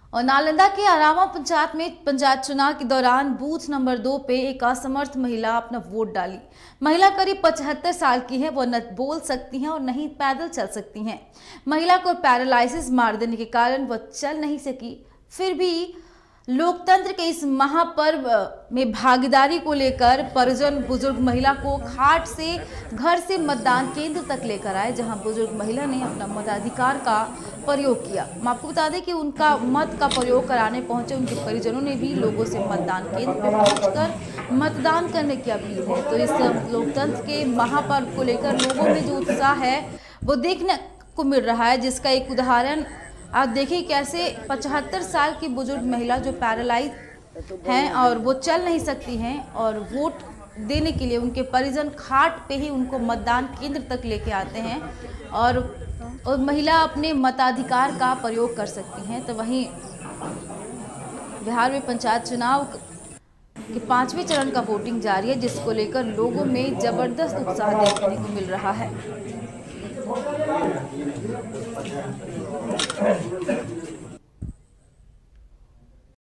और नालंदा के आरावा पंचायत में पंचायत चुनाव के दौरान बूथ नंबर 2 पे एक असमर्थ महिला अपना वोट डाली। महिला करीब 75 साल की है। वह न बोल सकती हैं और नहीं पैदल चल सकती हैं। महिला को पैरालिसिस मार देने के कारण वह चल नहीं सकी। फिर भी लोकतंत्र के इस महापर्व में भागीदारी को लेकर परिजन बुजुर्ग महिला को खाट से घर से मतदान केंद्र तक लेकर आए, जहां बुजुर्ग महिला ने अपना मताधिकार का प्रयोग किया। हम आपको बता दें कि उनका मत का प्रयोग कराने पहुंचे उनके परिजनों ने भी लोगों से मतदान केंद्र पर पहुंचकर मतदान करने की अपील है। तो इस लोकतंत्र के महापर्व को लेकर लोगों में जो उत्साह है वो देखने को मिल रहा है, जिसका एक उदाहरण आप देखिए कैसे 75 साल की बुजुर्ग महिला जो पैरालाइज हैं और वो चल नहीं सकती हैं और वोट देने के लिए उनके परिजन खाट पे ही उनको मतदान केंद्र तक लेके आते हैं और महिला अपने मताधिकार का प्रयोग कर सकती हैं। तो वहीं बिहार में पंचायत चुनाव के 5वें चरण का वोटिंग जारी है, जिसको लेकर लोगों में जबरदस्त उत्साह देखने को मिल रहा है।